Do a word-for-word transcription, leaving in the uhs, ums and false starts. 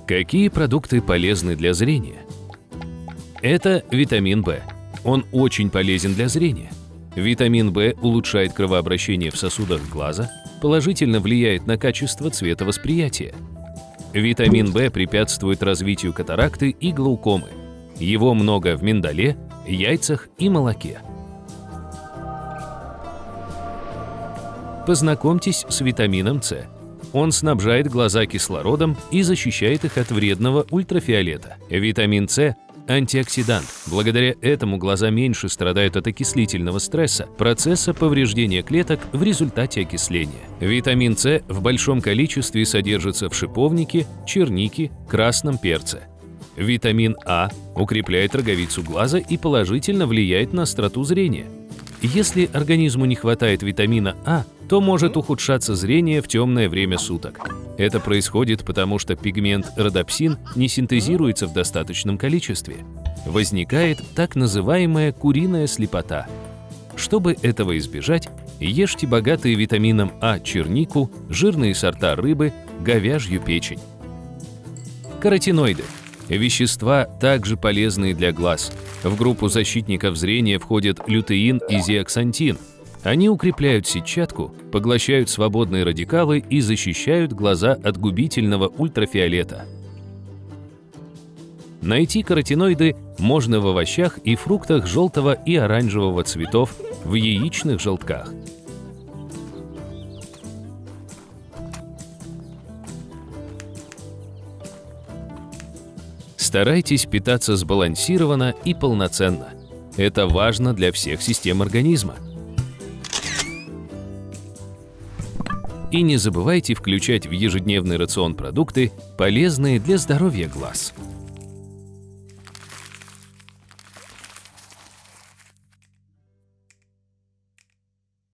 Какие продукты полезны для зрения? Это витамин В. Он очень полезен для зрения. Витамин В улучшает кровообращение в сосудах глаза, положительно влияет на качество цветовосприятия. Витамин В препятствует развитию катаракты и глаукомы. Его много в миндале, яйцах и молоке. Познакомьтесь с витамином С. Он снабжает глаза кислородом и защищает их от вредного ультрафиолета. Витамин С – антиоксидант. Благодаря этому глаза меньше страдают от окислительного стресса, процесса повреждения клеток в результате окисления. Витамин С в большом количестве содержится в шиповнике, чернике, красном перце. Витамин А укрепляет роговицу глаза и положительно влияет на остроту зрения. Если организму не хватает витамина А, то может ухудшаться зрение в темное время суток. Это происходит потому, что пигмент родопсин не синтезируется в достаточном количестве. Возникает так называемая куриная слепота. Чтобы этого избежать, ешьте богатые витамином А чернику, жирные сорта рыбы, говяжью печень. Каротиноиды. Вещества также полезные для глаз. В группу защитников зрения входят лютеин и зеаксантин. Они укрепляют сетчатку, поглощают свободные радикалы и защищают глаза от губительного ультрафиолета. Найти каротиноиды можно в овощах и фруктах желтого и оранжевого цветов, в яичных желтках. Старайтесь питаться сбалансированно и полноценно. Это важно для всех систем организма. И не забывайте включать в ежедневный рацион продукты, полезные для здоровья глаз.